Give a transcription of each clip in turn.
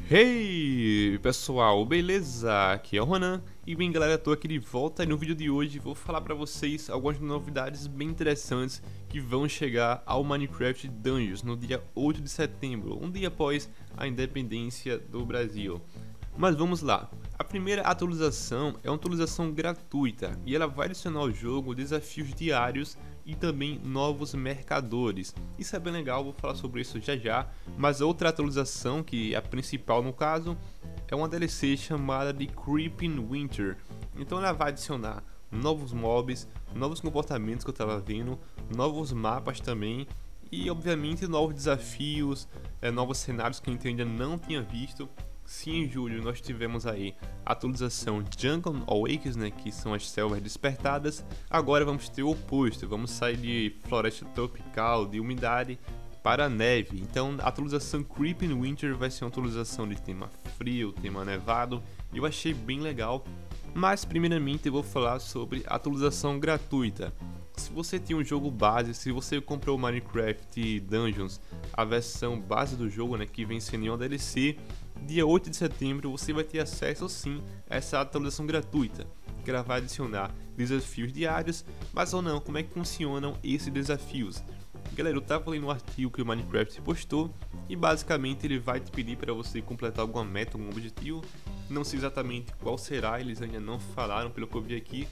Hey pessoal, beleza? Aqui é o Ronan e bem galera, tô aqui de volta e no vídeo de hoje vou falar pra vocês algumas novidades bem interessantes que vão chegar ao Minecraft Dungeons no dia 8 de setembro, um dia após a independência do Brasil. Mas vamos lá, a primeira atualização é uma atualização gratuita e ela vai adicionar ao jogo desafios diários e também novos mercadores. Isso é bem legal, vou falar sobre isso já já, mas a outra atualização, que é a principal no caso, é uma DLC chamada de Creeping Winter. Então ela vai adicionar novos mobs, novos comportamentos que eu estava vendo, novos mapas também e obviamente novos desafios, novos cenários que a gente ainda não tinha visto. Se em julho nós tivemos aí a atualização Jungle Awakens, né, que são as selvas despertadas, agora vamos ter o oposto, vamos sair de floresta tropical, de umidade, para a neve. Então a atualização Creeping Winter vai ser uma atualização de tema frio, tema nevado, e eu achei bem legal. Mas primeiramente eu vou falar sobre a atualização gratuita. Se você tem um jogo base, se você comprou o Minecraft Dungeons, a versão base do jogo, né, que vem sem nenhuma DLC, dia 8 de setembro você vai ter acesso sim a essa atualização gratuita, que ela vai adicionar desafios diários, mas ou não, como é que funcionam esses desafios? Galera, eu tava lendo um artigo que o Minecraft postou e basicamente ele vai te pedir para você completar alguma meta, algum objetivo. Não sei exatamente qual será, eles ainda não falaram pelo que eu vi aqui,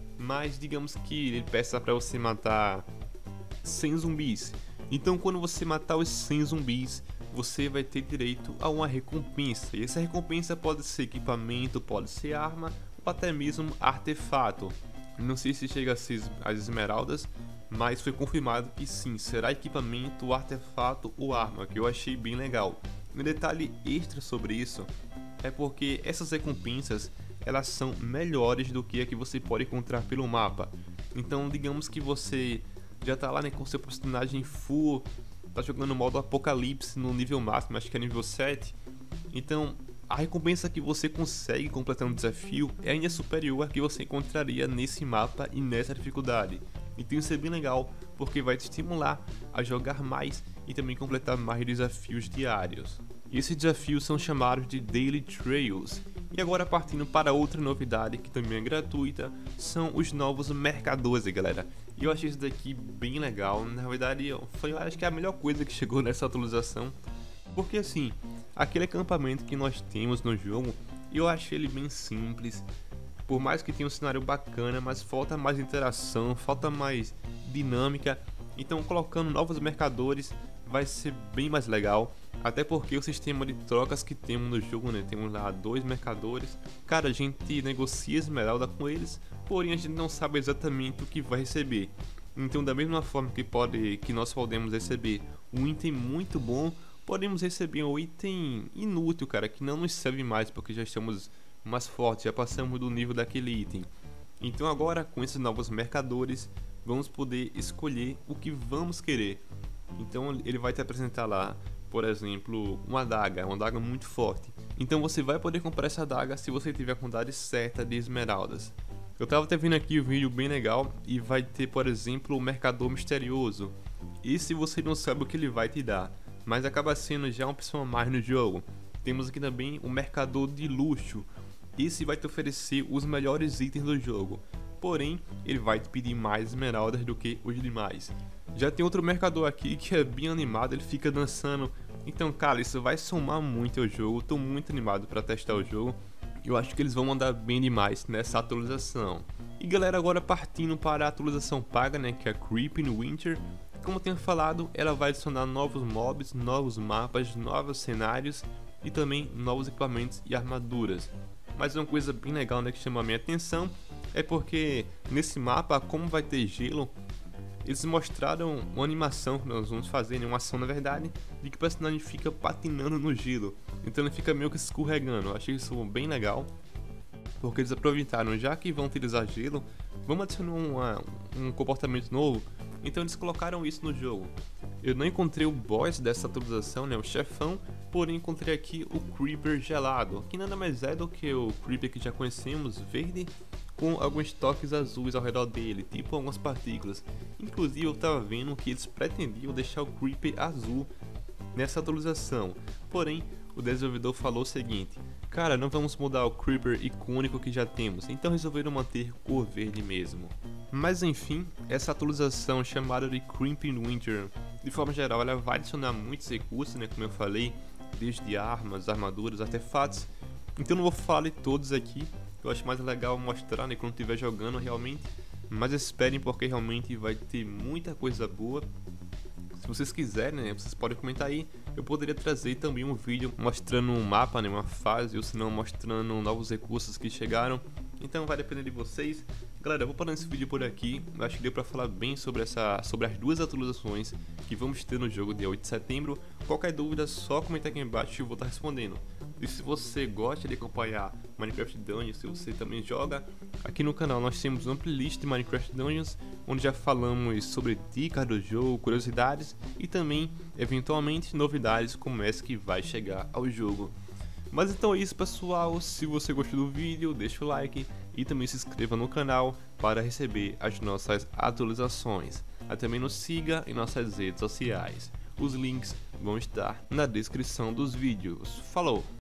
mas digamos que ele peça para você matar 100 zumbis. Então quando você matar os 100 zumbis, você vai ter direito a uma recompensa. E essa recompensa pode ser equipamento, pode ser arma ou até mesmo artefato. Não sei se chega a ser as esmeraldas, mas foi confirmado que sim, será equipamento, artefato ou arma, que eu achei bem legal. Um detalhe extra sobre isso é porque essas recompensas elas são melhores do que a que você pode encontrar pelo mapa. Então digamos que você já tá lá, né, com seu personagem full, tá jogando no modo Apocalipse no nível máximo, acho que é nível 7. Então a recompensa que você consegue completando o desafio é ainda superior à que você encontraria nesse mapa e nessa dificuldade. Então isso é bem legal, porque vai te estimular a jogar mais e também completar mais desafios diários. E esses desafios são chamados de Daily Trails. E agora partindo para outra novidade que também é gratuita, são os novos mercadores, galera. E eu achei isso daqui bem legal, na verdade foi, acho que é a melhor coisa que chegou nessa atualização. Porque assim, aquele acampamento que nós temos no jogo, eu achei ele bem simples. Por mais que tenha um cenário bacana, mas falta mais interação, falta mais dinâmica. Então colocando novos mercadores vai ser bem mais legal. Até porque o sistema de trocas que temos no jogo, né? Temos lá 2 mercadores. Cara, a gente negocia esmeralda com eles, porém a gente não sabe exatamente o que vai receber. Então da mesma forma que nós podemos receber um item muito bom, podemos receber um item inútil, cara, que não nos serve mais porque já estamos mais fortes, já passamos do nível daquele item. Então agora com esses novos mercadores vamos poder escolher o que vamos querer. Então ele vai te apresentar lá, por exemplo, uma adaga muito forte. Então você vai poder comprar essa adaga se você tiver a quantidade certa de esmeraldas. Eu tava até vendo aqui um vídeo bem legal e vai ter, por exemplo, o mercador misterioso. E se você não sabe o que ele vai te dar, mas acaba sendo já uma pessoa a mais no jogo. Temos aqui também o mercador de luxo. Esse vai te oferecer os melhores itens do jogo, porém ele vai te pedir mais esmeraldas do que os demais. Já tem outro mercador aqui que é bem animado, ele fica dançando. Então cara, isso vai somar muito ao jogo, tô muito animado para testar o jogo. Eu acho que eles vão mandar bem demais nessa atualização. E galera, agora partindo para a atualização paga, né, que é a Creeping Winter. Como eu tenho falado, ela vai adicionar novos mobs, novos mapas, novos cenários e também novos equipamentos e armaduras. Mas uma coisa bem legal, né, que chama a minha atenção é porque nesse mapa, como vai ter gelo, eles mostraram uma animação que nós vamos fazer, né, uma ação na verdade, de que o personagem fica patinando no gelo. Então ele fica meio que escorregando. Eu achei isso bem legal, porque eles aproveitaram, já que vão utilizar gelo, vamos adicionar um comportamento novo. Então eles colocaram isso no jogo. Eu não encontrei o boss dessa atualização, né, o chefão, porém encontrei aqui o Creeper gelado, que nada mais é do que o Creeper que já conhecemos, verde, com alguns toques azuis ao redor dele, tipo algumas partículas. Inclusive eu tava vendo que eles pretendiam deixar o Creeper azul nessa atualização, porém o desenvolvedor falou o seguinte: cara, não vamos mudar o Creeper icônico que já temos, então resolveram manter cor verde mesmo. Mas enfim, essa atualização chamada de Creeping Winter, de forma geral, ela vai adicionar muitos recursos, né, como eu falei, desde armas, armaduras, artefatos. Então não vou falar de todos aqui, eu acho mais legal mostrar, né, quando estiver jogando realmente. Mas esperem, porque realmente vai ter muita coisa boa. Se vocês quiserem, né, vocês podem comentar aí. Eu poderia trazer também um vídeo mostrando um mapa, né, uma fase, ou se não mostrando novos recursos que chegaram. Então vai depender de vocês. Galera, eu vou parar esse vídeo por aqui. Eu acho que deu pra falar bem sobre as duas atualizações que vamos ter no jogo dia 8 de setembro. Qualquer dúvida, só comentar aqui embaixo e eu vou estar respondendo. E se você gosta de acompanhar Minecraft Dungeons, se você também joga, aqui no canal nós temos uma playlist de Minecraft Dungeons, onde já falamos sobre dicas do jogo, curiosidades e também, eventualmente, novidades como essa que vai chegar ao jogo. Mas então é isso, pessoal. Se você gostou do vídeo, deixa o like e também se inscreva no canal para receber as nossas atualizações. Também nos siga em nossas redes sociais. Os links vão estar na descrição dos vídeos. Falou!